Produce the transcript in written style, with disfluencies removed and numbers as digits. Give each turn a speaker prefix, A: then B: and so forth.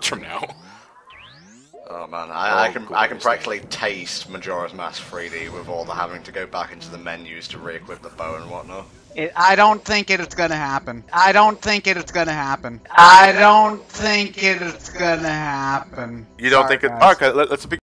A: months from now.
B: Oh man, I can practically taste Majora's Mask 3D with all the having to go back into the menus to re-equip the bow and whatnot.
C: I don't think it's gonna happen. I don't think it's gonna happen. I don't think it's gonna happen.
A: You don't think it? Okay, let's be.